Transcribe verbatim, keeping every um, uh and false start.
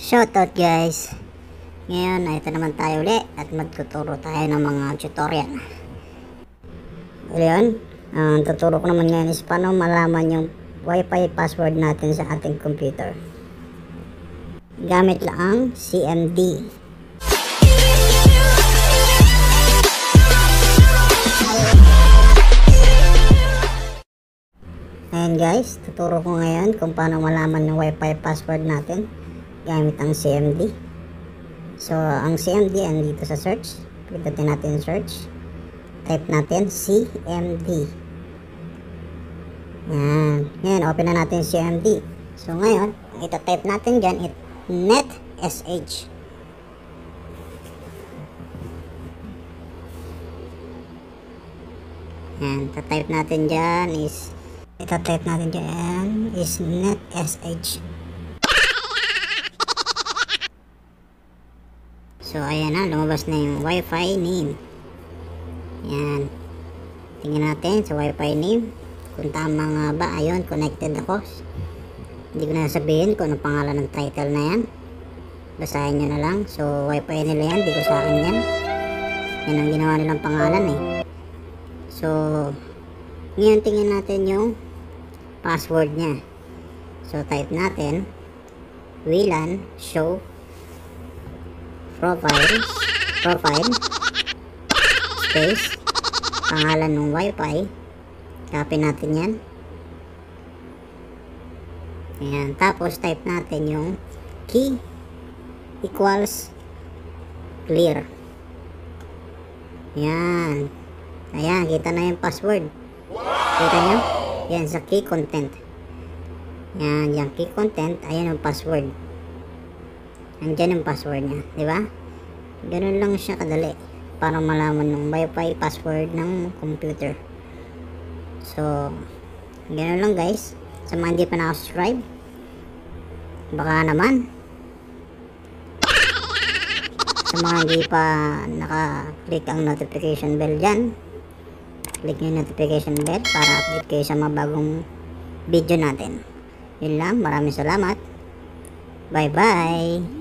Shoutout guys! Ngayon ay ito naman tayo ulit at magtuturo tayo ng mga tutorial. Ngayon, ang tuturo ko naman ngayon is paano malaman yung Wi-Fi password natin sa ating computer. Gamit lang ang C M D. Ayan guys, tuturo ko ngayon kung paano malaman yung Wi-Fi password natin gamit ang C M D. So, ang C M D andito sa search. Pindutin natin search. Type natin C M D. Yan. Ngayon, open na natin C M D. So, ngayon, ito-type natin dyan, it netsh. Yan, ito-type natin dyan is ito-type natin dyan is netsh. So, ayan na, lumabas na yung Wi-Fi name. Yan. Tingnan natin sa Wi-Fi name. Kung tama nga ba, ayun, connected ako. Hindi ko na sabihin kung ano pangalan ng title na yan. Basahin nyo na lang. So, Wi-Fi nila yan, di ko sa akin yan. Yan ang ginawa nilang pangalan eh. So, ngayon tingnan natin yung password niya. So, type natin W L A N show profile profile space pangalan ng Wi-Fi. Copy natin yan. Ayan. Tapos type natin yung key equals clear. Ayan. Ayan. Kita na yung password. Kita nyo? Yan sa key content. Yan. Yung key content. Ayan yung password. Andyan yung password niya, di ba? Ganun lang siya kadali para malaman ng Wi-Fi password ng computer. So, ganun lang guys. Sa mga hindi pa nakasubscribe, baka naman. Sa mga hindi pa naka-click ang notification bell dyan, click nyo yung notification bell para update kayo sa mga bagong video natin. Yun lang, maraming salamat. Bye bye!